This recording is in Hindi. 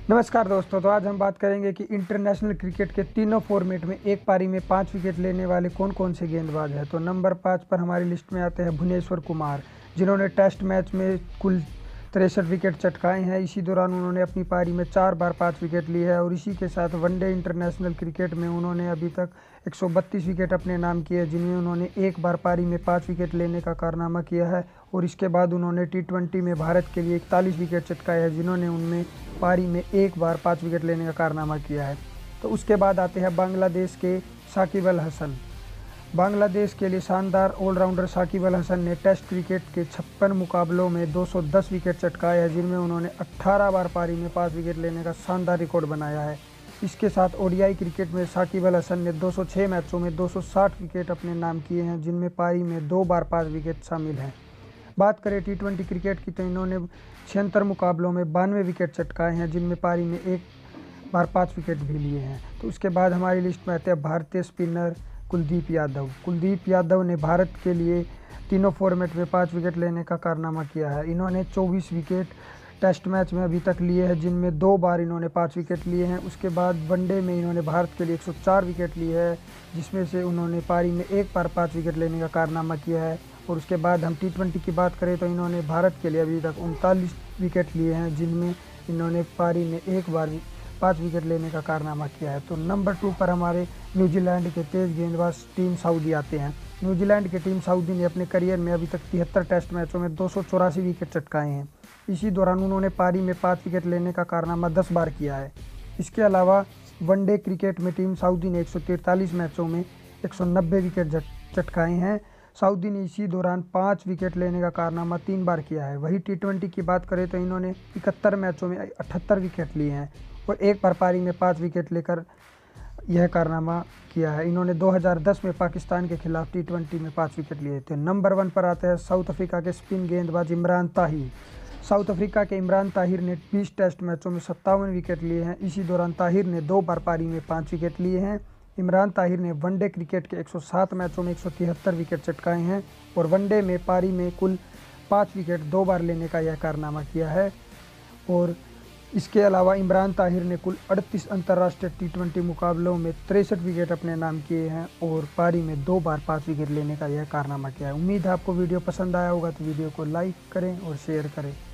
नमस्कार दोस्तों। तो आज हम बात करेंगे कि इंटरनेशनल क्रिकेट के तीनों फॉर्मेट में एक पारी में 5 विकेट लेने वाले कौन कौन से गेंदबाज हैं। तो नंबर 5 पर हमारी लिस्ट में आते हैं भुवनेश्वर कुमार, जिन्होंने टेस्ट मैच में कुल 63 विकेट चटकाए हैं। इसी दौरान उन्होंने अपनी पारी में 4 बार 5 विकेट लिए है और इसी के साथ वनडे इंटरनेशनल क्रिकेट में उन्होंने अभी तक 132 विकेट अपने नाम किए, जिनमें उन्होंने एक बार पारी में 5 विकेट लेने का कारनामा किया है। और इसके बाद उन्होंने T20 में भारत के लिए 41 विकेट चटकाए हैं, जिन्होंने उनमें पारी में एक बार 5 विकेट लेने का कारनामा किया है। तो उसके बाद आते हैं बांग्लादेश के साकिब अल हसन। बांग्लादेश के लिए शानदार ऑलराउंडर साकिब अल हसन ने टेस्ट क्रिकेट के 56 मुकाबलों में 210 विकेट चटकाए हैं, जिनमें उन्होंने 18 बार पारी में 5 विकेट लेने का शानदार रिकॉर्ड बनाया है। इसके साथ ओडीआई क्रिकेट में साकिब अल हसन ने 206 मैचों में 260 विकेट अपने नाम किए हैं, जिनमें पारी में 2 बार 5 विकेट शामिल हैं। बात करें T20 क्रिकेट की, तो इन्होंने 76 मुकाबलों में 92 विकेट चटकाए हैं, जिनमें पारी में एक बार 5 विकेट भी लिए हैं। तो उसके बाद हमारी लिस्ट में आते हैं भारतीय स्पिनर कुलदीप यादव। कुलदीप यादव ने भारत के लिए तीनों फॉर्मेट में 5 विकेट लेने का कारनामा किया है। इन्होंने 24 विकेट टेस्ट मैच में अभी तक लिए हैं, जिनमें 2 बार इन्होंने 5 विकेट लिए हैं। उसके बाद वनडे में इन्होंने भारत के लिए 104 विकेट लिए है, जिसमें से उन्होंने पारी में एक बार 5 विकेट लेने का कारनामा किया है। और उसके बाद हम T20 की बात करें तो इन्होंने भारत के लिए अभी तक 39 विकेट लिए हैं, जिनमें इन्होंने पारी में एक बार 5 विकेट लेने का कारनामा किया है। तो नंबर 2 पर हमारे न्यूजीलैंड के तेज़ गेंदबाज टीम साउदी आते हैं। न्यूजीलैंड की टीम साउदी ने अपने करियर में अभी तक 73 टेस्ट मैचों में 284 विकेट चटकाए हैं। इसी दौरान उन्होंने पारी में 5 विकेट लेने का कारनामा 10 बार किया है। इसके अलावा वनडे क्रिकेट में टीम साउदी ने 143 मैचों में 190 विकेट चटकाए हैं। साउदी ने इसी दौरान 5 विकेट लेने का कारनामा 3 बार किया है। वही T20 की बात करें तो इन्होंने 71 मैचों में 78 विकेट लिए हैं और एक बार पारी में 5 विकेट लेकर यह कारनामा किया है। इन्होंने 2010 में पाकिस्तान के खिलाफ T20 में 5 विकेट लिए थे। नंबर 1 पर आते हैं साउथ अफ्रीका के स्पिन गेंदबाज इमरान ताहिर। साउथ अफ्रीका के इमरान ताहिर ने 20 टेस्ट मैचों में 57 विकेट लिए हैं। इसी दौरान ताहिर ने 2 बार पारी में 5 विकेट लिए हैं। इमरान ताहिर ने वनडे क्रिकेट के 107 मैचों में 173 विकेट चटकाए हैं और वनडे में पारी में कुल 5 विकेट 2 बार लेने का यह कारनामा किया है। और इसके अलावा इमरान ताहिर ने कुल 38 अंतर्राष्ट्रीय T20 मुकाबलों में 63 विकेट अपने नाम किए हैं और पारी में 2 बार 5 विकेट लेने का यह कारनामा किया है। उम्मीद है आपको वीडियो पसंद आया होगा, तो वीडियो को लाइक करें और शेयर करें।